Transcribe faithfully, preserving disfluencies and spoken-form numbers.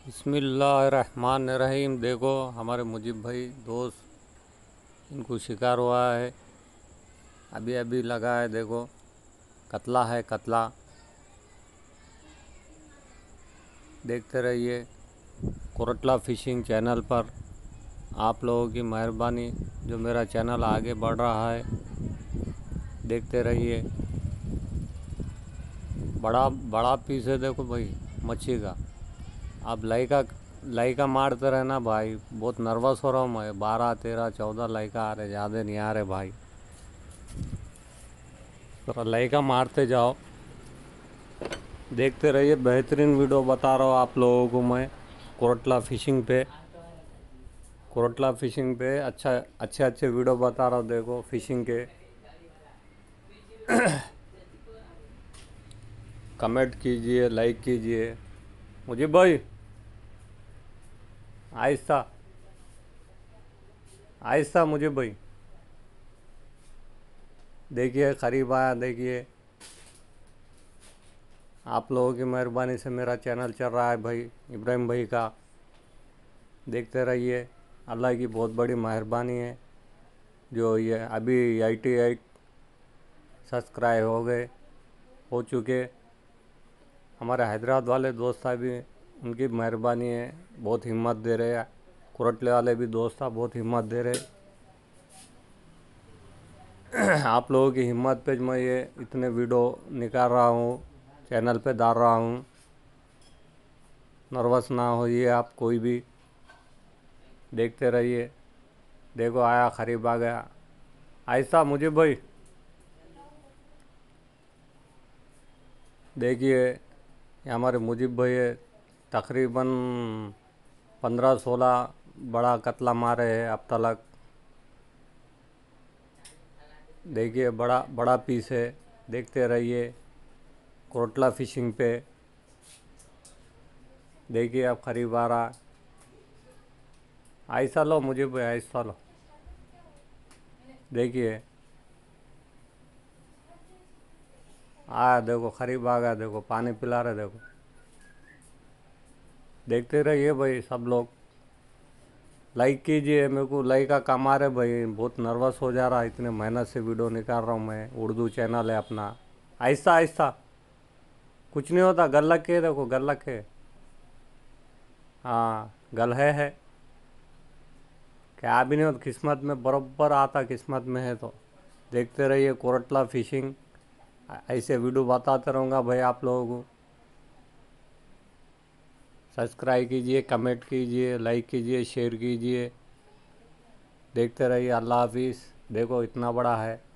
बिस्मिल्लाहिर्रहमानिर्रहीम। देखो हमारे मुजीब भाई दोस्त, इनको शिकार हुआ है, अभी अभी लगा है। देखो कतला है, कतला। देखते रहिए कोरटला फिशिंग चैनल पर। आप लोगों की मेहरबानी जो मेरा चैनल आगे बढ़ रहा है, देखते रहिए। बड़ा बड़ा पीस है देखो भाई मच्छी का। आप लाइका लाइका मारते रहना भाई। बहुत नर्वस हो रहा हूँ मैं। बारह तेरह चौदह लाइका आ रहे, ज़्यादा नहीं आ रहे भाई। तो लाइका मारते जाओ, देखते रहिए। बेहतरीन वीडियो बता रहा हूँ आप लोगों को मैं। कोरटला फिशिंग पे कोरटला फिशिंग पे अच्छा अच्छे अच्छे वीडियो बता रहा हूँ। देखो फिशिंग के। कमेंट कीजिए, लाइक कीजिए। मुझे भाई आहिस्ता आहिस्ता मुझे भाई। देखिए करीब आया। देखिए आप लोगों की मेहरबानी से मेरा चैनल चल रहा है भाई, इब्राहिम भाई का। देखते रहिए। अल्लाह की बहुत बड़ी मेहरबानी है जो ये अभी एटी एट सब्सक्राइब हो गए हो चुके। हमारे हैदराबाद वाले दोस्त भी, उनकी मेहरबानी है, बहुत हिम्मत दे रहे हैं। कोरटले वाले भी दोस्त बहुत हिम्मत दे रहे। आप लोगों की हिम्मत पे मैं ये इतने वीडियो निकाल रहा हूँ, चैनल पे डाल रहा हूँ। नर्वस ना होइए आप कोई भी, देखते रहिए। देखो आया, करीब आ गया। ऐसा मुझे भाई देखिए, ये हमारे मुजीब भाई है, तकरीबन पंद्रह सोलह बड़ा कतला मारे हैं अब तक। देखिए बड़ा बड़ा पीस है। देखते रहिए कोरटला फिशिंग पे। देखिए अब करीब आ रहा। ऐसा लो मुझे भाई, ऐसा लो। देखिए आया, देखो करीब आ गया। देखो पानी पिला रहे। देखो देखते रहिए भाई सब लोग। लाइक कीजिए। मेरे को लाइक का कम आ रहा है भाई, बहुत नर्वस हो जा रहा है। इतने मेहनत से वीडियो निकाल रहा हूँ मैं। उर्दू चैनल है अपना। आहिस्ता आहिस्ता, कुछ नहीं होता। गल के देखो, गल के। हाँ गल है है क्या भी नहीं होता। किस्मत में बराबर आता, किस्मत में है तो। देखते रहिए कोरटला फिशिंग। ऐसे वीडियो बताते रहूँगा भाई आप लोगों को। सब्सक्राइब कीजिए, कमेंट कीजिए, लाइक कीजिए, शेयर कीजिए। देखते रहिए। अल्लाह हाफिज़। देखो इतना बड़ा है।